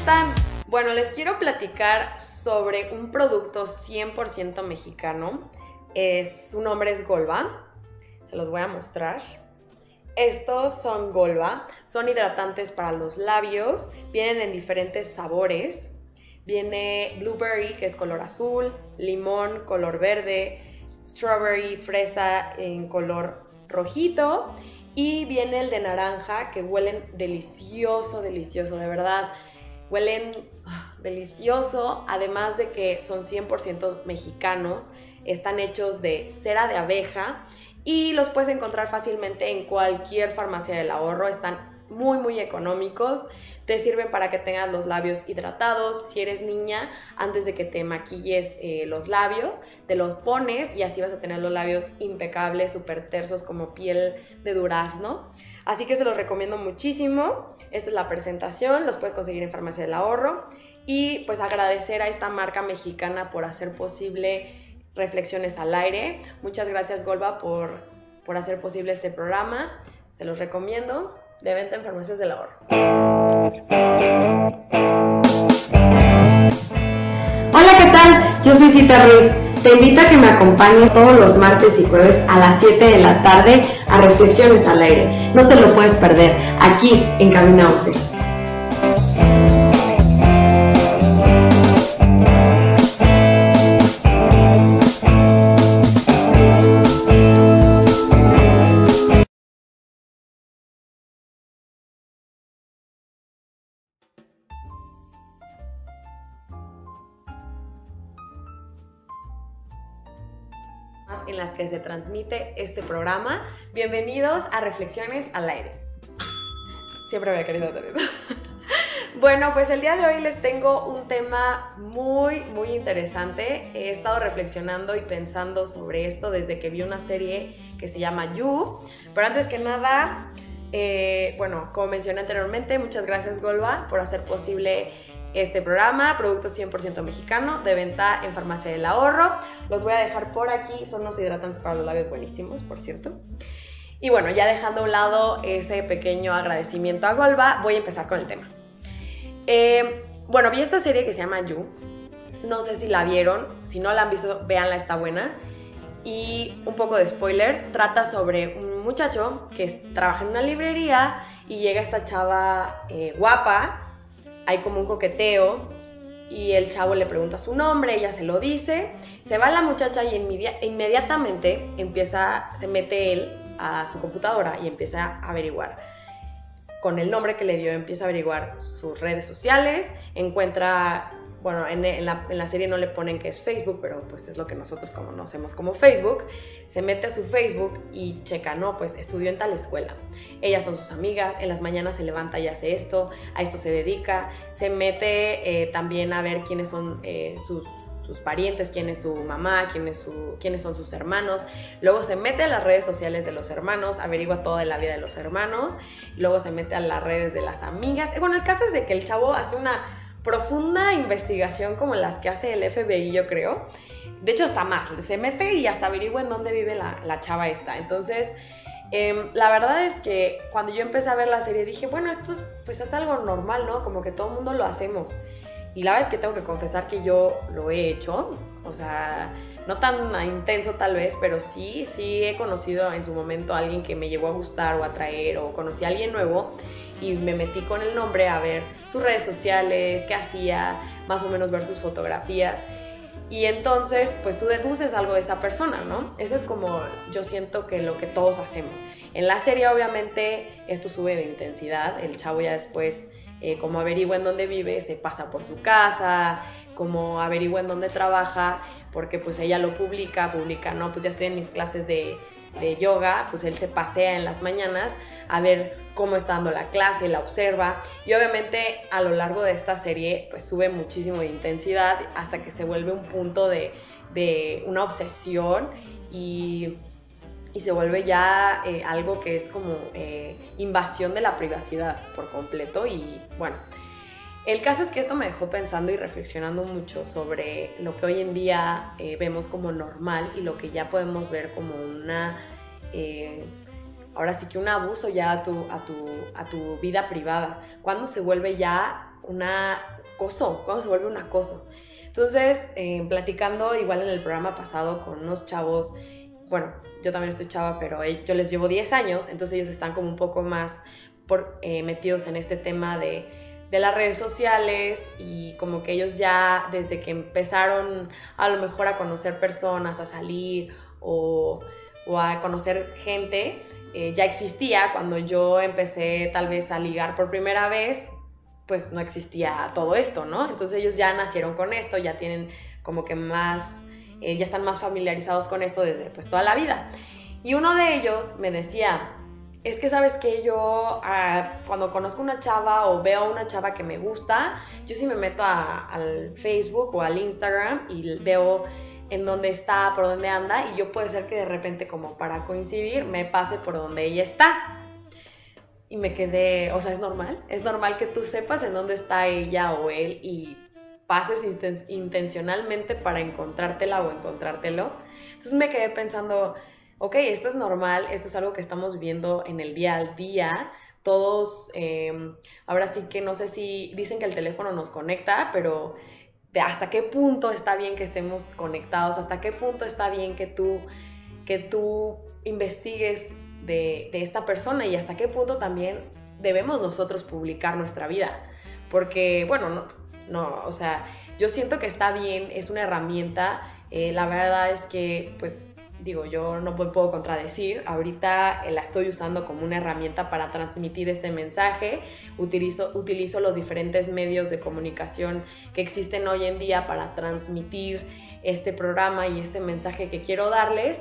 están? Bueno, les quiero platicar sobre un producto 100% mexicano. Su nombre es Golva. Se los voy a mostrar. Estos son Golva. Son hidratantes para los labios. Vienen en diferentes sabores. Viene blueberry, que es color azul, limón, color verde, strawberry, fresa en color rojito, y viene el de naranja, que huelen delicioso, delicioso, de verdad. Huelen delicioso, además de que son 100% mexicanos. Están hechos de cera de abeja y los puedes encontrar fácilmente en cualquier farmacia del ahorro. Están muy económicos. Te sirven para que tengas los labios hidratados. Si eres niña, antes de que te maquilles los labios, te los pones y así vas a tener los labios impecables, súper tersos, como piel de durazno. Así que se los recomiendo muchísimo. Esta es la presentación, los puedes conseguir en Farmacia del Ahorro. Y pues agradecer a esta marca mexicana por hacer posible Reflexiones al Aire. Muchas gracias, Golva, por hacer posible este programa. Se los recomiendo. De venta en Farmacias del Ahorro. Hola, ¿qué tal? Yo soy Cita Ruiz. Te invito a que me acompañes todos los martes y jueves a las 7 de la tarde a Reflexiones al Aire. No te lo puedes perder, aquí en Cabina 11. En las que se transmite este programa. Bienvenidos a Reflexiones al Aire. Siempre había querido hacer eso. Bueno, pues el día de hoy les tengo un tema muy interesante. He estado reflexionando y pensando sobre esto desde que vi una serie que se llama You. Pero antes que nada, bueno, como mencioné anteriormente, muchas gracias, Golva, por hacer posible este programa. Producto 100% mexicano, de venta en Farmacia del Ahorro. Los voy a dejar por aquí. Son unos hidratantes para los labios buenísimos, por cierto. Y bueno, ya dejando a un lado ese pequeño agradecimiento a Golva, voy a empezar con el tema. Bueno, vi esta serie que se llama You. No sé si la vieron. Si no la han visto, véanla, está buena. Y un poco de spoiler, trata sobre un muchacho que trabaja en una librería y llega esta chava guapa. Hay como un coqueteo y el chavo le pregunta su nombre, ella se lo dice, se va la muchacha y inmediatamente se mete él a su computadora y empieza a averiguar. Con el nombre que le dio empieza a averiguar sus redes sociales, encuentra, bueno, en la serie no le ponen que es Facebook, pero pues es lo que nosotros conocemos como Facebook. Se mete a su Facebook y checa, no, pues estudió en tal escuela. Ellas son sus amigas, en las mañanas se levanta y hace esto, a esto se dedica. Se mete también a ver quiénes son sus parientes, quién es su mamá, quiénes son sus hermanos. Luego se mete a las redes sociales de los hermanos, averigua toda de la vida de los hermanos. Luego se mete a las redes de las amigas. Bueno, el caso es de que el chavo hace una profunda investigación como las que hace el FBI, yo creo. De hecho, hasta más. Se mete y hasta averigua en dónde vive la chava esta. Entonces, la verdad es que cuando yo empecé a ver la serie dije, bueno, esto es algo normal, ¿no? Como que todo el mundo lo hacemos. Y la verdad es que tengo que confesar que yo lo he hecho. O sea, no tan intenso tal vez, pero sí he conocido en su momento a alguien que me llegó a gustar o a atraer, o conocí a alguien nuevo y me metí con el nombre a ver sus redes sociales, qué hacía, más o menos ver sus fotografías. Y entonces, pues tú deduces algo de esa persona, ¿no? Eso es como yo siento que lo que todos hacemos. En la serie, obviamente, esto sube de intensidad. El chavo ya después, como averigua en dónde vive, se pasa por su casa, como averigua en dónde trabaja, porque pues ella lo publica, no, pues ya estoy en mis clases de yoga, pues él se pasea en las mañanas a ver cómo está dando la clase, la observa, y obviamente a lo largo de esta serie pues sube muchísimo de intensidad hasta que se vuelve un punto de una obsesión y se vuelve ya algo que es como invasión de la privacidad por completo. Y bueno, el caso es que esto me dejó pensando y reflexionando mucho sobre lo que hoy en día vemos como normal y lo que ya podemos ver como ahora sí que un abuso ya a tu vida privada. Cuando se vuelve ya acoso, cuando se vuelve un acoso. Entonces, platicando igual en el programa pasado con unos chavos, bueno, yo también estoy chava, pero yo les llevo 10 años, entonces ellos están como un poco más metidos en este tema de las redes sociales, y como que ellos ya desde que empezaron a lo mejor a conocer personas, a salir o a conocer gente, ya existía. Cuando yo empecé tal vez a ligar por primera vez, pues no existía todo esto, ¿no? Entonces ellos ya nacieron con esto, ya tienen como que más, ya están más familiarizados con esto desde pues toda la vida. Y uno de ellos me decía, es que sabes que yo cuando conozco una chava o veo a una chava que me gusta, yo sí me meto al Facebook o al Instagram y veo en dónde está, por dónde anda, y yo puede ser que de repente, como para coincidir, me pase por donde ella está. Y me quedé, o sea, ¿es normal que tú sepas en dónde está ella o él y pases intencionalmente para encontrártela o encontrártelo? Entonces me quedé pensando, ok, esto es normal, esto es algo que estamos viviendo en el día al día. Todos, ahora sí que no sé si dicen que el teléfono nos conecta, pero de hasta qué punto está bien que estemos conectados, hasta qué punto está bien que tú investigues de esta persona, y hasta qué punto también debemos nosotros publicar nuestra vida. Porque, bueno, no, o sea, yo siento que está bien, es una herramienta. La verdad es que, pues, digo, yo no me puedo contradecir. Ahorita la estoy usando como una herramienta para transmitir este mensaje. Utilizo los diferentes medios de comunicación que existen hoy en día para transmitir este programa y este mensaje que quiero darles.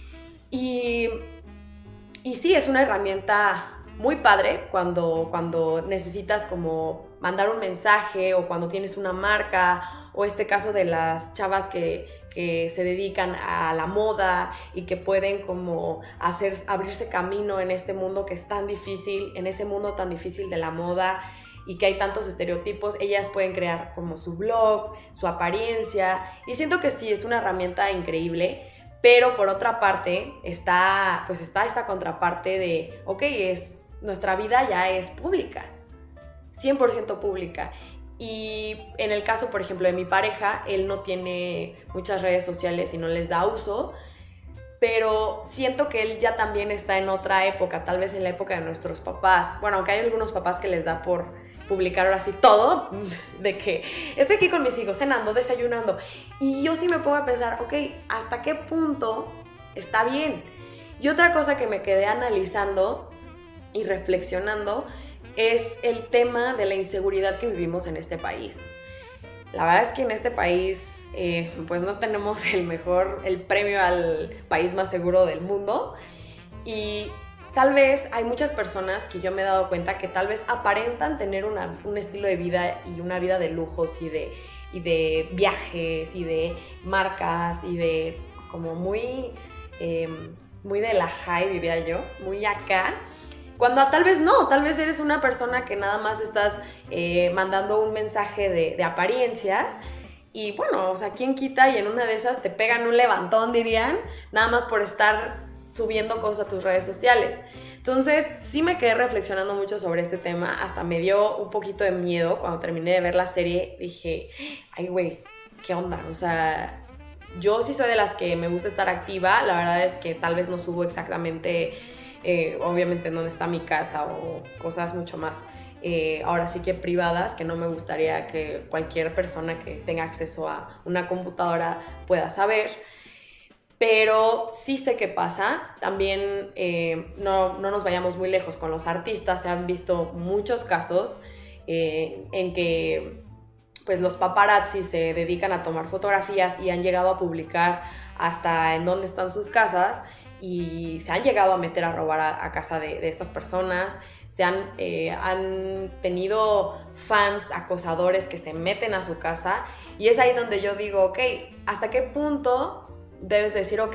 Y sí, es una herramienta muy padre cuando necesitas como mandar un mensaje, o cuando tienes una marca, o este caso de las chavas que se dedican a la moda y que pueden como abrirse camino en este mundo que es tan difícil, en ese mundo tan difícil de la moda, y que hay tantos estereotipos. Ellas pueden crear como su blog, su apariencia, y siento que sí, es una herramienta increíble. Pero por otra parte está esta contraparte de, ok, nuestra vida ya es pública, 100% pública. Y en el caso, por ejemplo, de mi pareja, él no tiene muchas redes sociales y no les da uso, pero siento que él ya también está en otra época, tal vez en la época de nuestros papás. Bueno, aunque hay algunos papás que les da por publicar ahora sí todo, de que estoy aquí con mis hijos, cenando, desayunando. Y yo sí me pongo a pensar, ok, ¿hasta qué punto está bien? Y otra cosa que me quedé analizando y reflexionando es el tema de la inseguridad que vivimos en este país. La verdad es que en este país pues no tenemos el premio al país más seguro del mundo, y tal vez hay muchas personas que yo me he dado cuenta que tal vez aparentan tener un estilo de vida y una vida de lujos y de viajes y de marcas y de como muy de la high, diría yo, muy acá. Cuando tal vez no, tal vez eres una persona que nada más estás mandando un mensaje de apariencias. Y bueno, o sea, ¿quién quita? Y en una de esas te pegan un levantón, dirían, nada más por estar subiendo cosas a tus redes sociales. Entonces, sí me quedé reflexionando mucho sobre este tema. Hasta me dio un poquito de miedo cuando terminé de ver la serie. Dije, ay, güey, ¿qué onda? O sea, yo sí soy de las que me gusta estar activa. La verdad es que tal vez no subo exactamente, obviamente, en dónde está mi casa o cosas mucho más ahora sí que privadas, que no me gustaría que cualquier persona que tenga acceso a una computadora pueda saber. Pero sí sé qué pasa. También no nos vayamos muy lejos con los artistas. Se han visto muchos casos en que pues, los paparazzi se dedican a tomar fotografías y han llegado a publicar hasta en dónde están sus casas, y se han llegado a meter a robar a casa de estas personas. Han tenido fans acosadores que se meten a su casa, y es ahí donde yo digo, ok, ¿hasta qué punto debes decir, ok,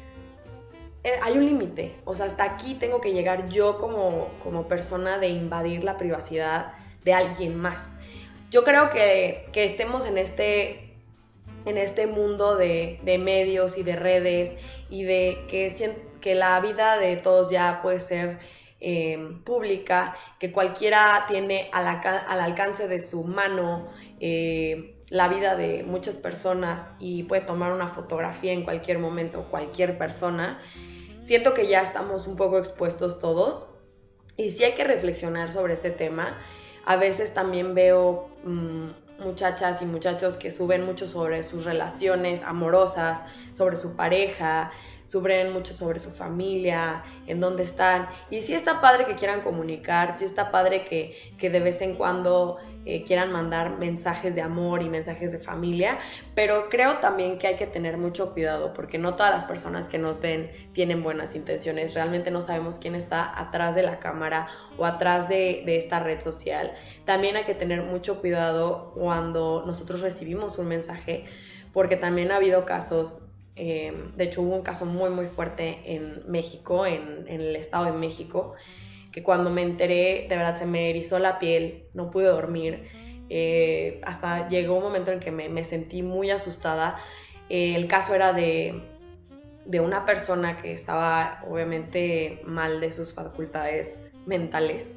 hay un límite? O sea, hasta aquí tengo que llegar yo como persona de invadir la privacidad de alguien más. Yo creo que estemos en este mundo de medios y de redes, y de que la vida de todos ya puede ser pública, que cualquiera tiene al alcance de su mano la vida de muchas personas y puede tomar una fotografía en cualquier momento, cualquier persona. Siento que ya estamos un poco expuestos todos y sí hay que reflexionar sobre este tema. A veces también veo muchachas y muchachos que suben mucho sobre sus relaciones amorosas, sobre su pareja, suben mucho sobre su familia, en dónde están. Y sí está padre que quieran comunicar, sí está padre que de vez en cuando quieran mandar mensajes de amor y mensajes de familia, pero creo también que hay que tener mucho cuidado porque no todas las personas que nos ven tienen buenas intenciones. Realmente no sabemos quién está atrás de la cámara o atrás de esta red social. También hay que tener mucho cuidado cuando nosotros recibimos un mensaje, porque también ha habido casos. De hecho hubo un caso muy muy fuerte en México, en el estado de México, que cuando me enteré de verdad se me erizó la piel, no pude dormir, hasta llegó un momento en que me sentí muy asustada. El caso era de una persona que estaba obviamente mal de sus facultades mentales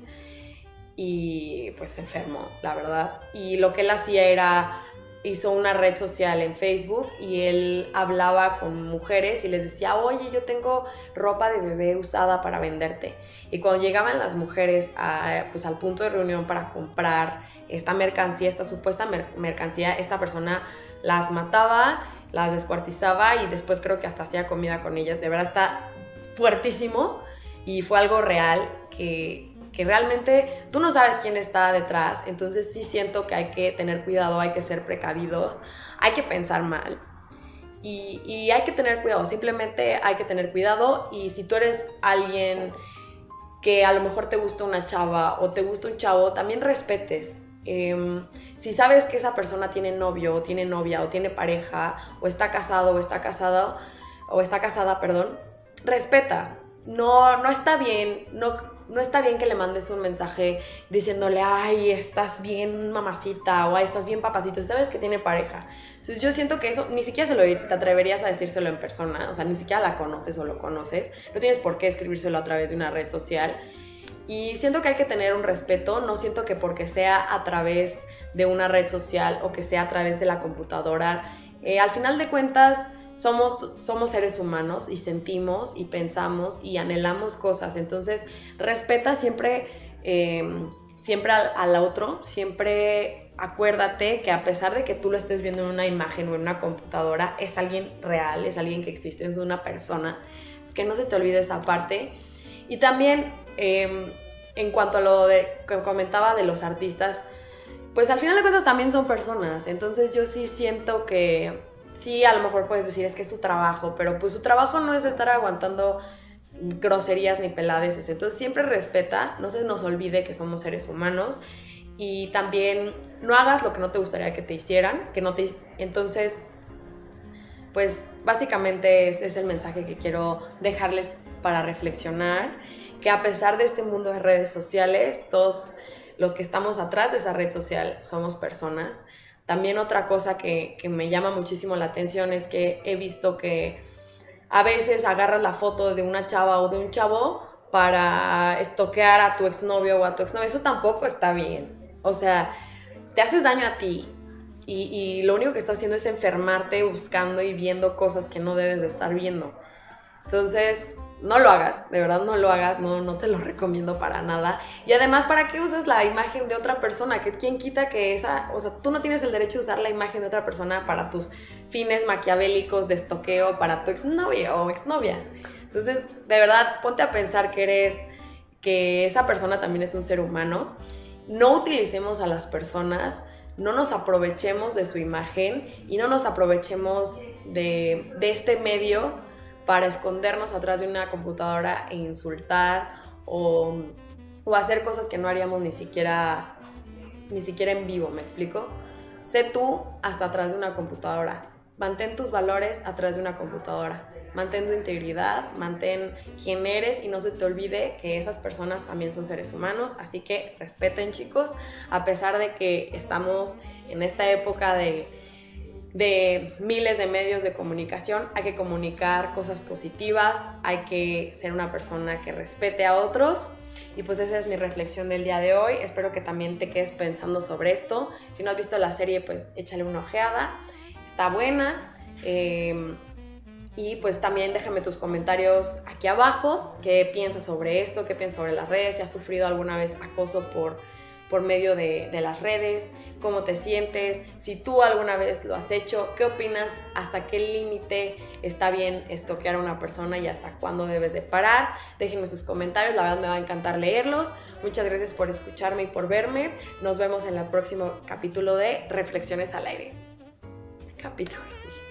y pues se enfermó, la verdad, y lo que él hacía era hizo una red social en Facebook y él hablaba con mujeres y les decía, oye, yo tengo ropa de bebé usada para venderte. Y cuando llegaban las mujeres pues al punto de reunión para comprar esta mercancía, esta supuesta mercancía, esta persona las mataba, las descuartizaba y después creo que hasta hacía comida con ellas. De verdad está fuertísimo y fue algo real que realmente tú no sabes quién está detrás, entonces sí siento que hay que tener cuidado, hay que ser precavidos, hay que pensar mal y hay que tener cuidado, simplemente hay que tener cuidado. Y si tú eres alguien que a lo mejor te gusta una chava o te gusta un chavo, también respetes. Si sabes que esa persona tiene novio o tiene novia o tiene pareja o está casado o está casada, respeta. No está bien, no está bien que le mandes un mensaje diciéndole, ay, estás bien mamacita, o ay, estás bien papacito, sabes que tiene pareja. Entonces yo siento que eso, ni siquiera te atreverías a decírselo en persona, o sea, ni siquiera la conoces o lo conoces, no tienes por qué escribírselo a través de una red social. Y siento que hay que tener un respeto, no siento que porque sea a través de una red social o que sea a través de la computadora, al final de cuentas somos seres humanos y sentimos y pensamos y anhelamos cosas. Entonces respeta siempre, siempre al otro, siempre acuérdate que a pesar de que tú lo estés viendo en una imagen o en una computadora, es alguien real, es alguien que existe, es una persona. Es que no se te olvide esa parte. Y también en cuanto a lo que comentaba de los artistas, pues al final de cuentas también son personas. Entonces yo sí siento que sí, a lo mejor puedes decir es que es su trabajo, pero pues su trabajo no es estar aguantando groserías ni peladeces. Entonces siempre respeta, no se nos olvide que somos seres humanos y también no hagas lo que no te gustaría que te hicieran, entonces pues básicamente ese es el mensaje que quiero dejarles para reflexionar, que a pesar de este mundo de redes sociales, todos los que estamos atrás de esa red social somos personas. También otra cosa que me llama muchísimo la atención es que he visto que a veces agarras la foto de una chava o de un chavo para estoquear a tu exnovio o a tu exnovia. Eso tampoco está bien. O sea, te haces daño a ti y lo único que estás haciendo es enfermarte buscando y viendo cosas que no debes de estar viendo. Entonces, no lo hagas, de verdad no lo hagas, no te lo recomiendo para nada. Y además, ¿para qué usas la imagen de otra persona? ¿Quién quita que o sea, tú no tienes el derecho de usar la imagen de otra persona para tus fines maquiavélicos de estoqueo, para tu exnovio o exnovia? Entonces, de verdad, ponte a pensar que esa persona también es un ser humano. No utilicemos a las personas, no nos aprovechemos de su imagen y no nos aprovechemos de este medio para escondernos atrás de una computadora e insultar o hacer cosas que no haríamos ni siquiera en vivo, ¿me explico? Sé tú hasta atrás de una computadora. Mantén tus valores atrás de una computadora. Mantén tu integridad, mantén quién eres y no se te olvide que esas personas también son seres humanos. Así que respeten, chicos, a pesar de que estamos en esta época de miles de medios de comunicación, hay que comunicar cosas positivas, hay que ser una persona que respete a otros Y pues esa es mi reflexión del día de hoy. Espero que también te quedes pensando sobre esto. Si no has visto la serie, pues échale una ojeada. Está buena. Y pues también déjame tus comentarios aquí abajo. ¿Qué piensas sobre esto? ¿Qué piensas sobre las redes? Si has sufrido alguna vez acoso por medio de las redes, cómo te sientes, si tú alguna vez lo has hecho, qué opinas, hasta qué límite está bien estoquear a una persona y hasta cuándo debes de parar. Déjenme sus comentarios, la verdad me va a encantar leerlos. Muchas gracias por escucharme y por verme. Nos vemos en el próximo capítulo de Reflexiones al Aire. Capítulo.